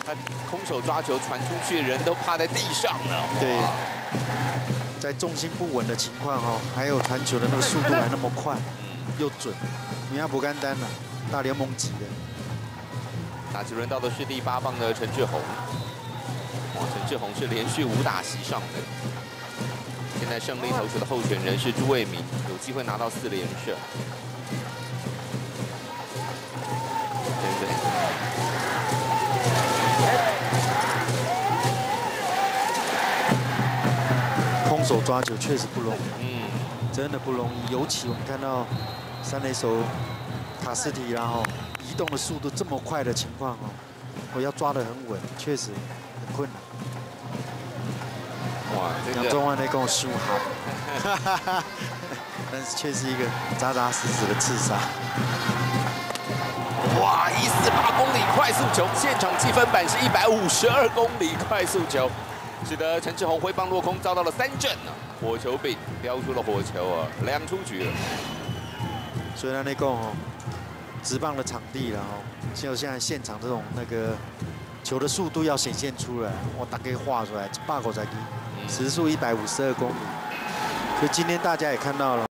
他空手抓球传出去，人都趴在地上了。 对，在重心不稳的情况哦，还有传球的那个速度还那么快，又准，人家不干单了，大联盟级的。 打击轮到的是第8棒的陈志宏。哇，陈志宏是连续5打席上的。现在胜利投手的候选人是朱卫民，有机会拿到4连胜。对。 空手抓球确实不容易，真的不容易。尤其我们看到三垒手卡斯提，然后移动的速度这么快的情况哦，我要抓得很稳，确实很困难。 哇， 杨宗翰在跟我输哈，但是却是一个扎扎实实的刺杀。 哇，148公里快速球，现场计分板是152公里快速球，使得陈志宏挥棒落空，遭到了3振啊！火球柄飙出了火球啊，2出局了。 所以呢，那个哦，职棒的场地了哦，就现在现场这种那个球的速度要显现出来，我大概画出来，8个才时速152公里，所以今天大家也看到了。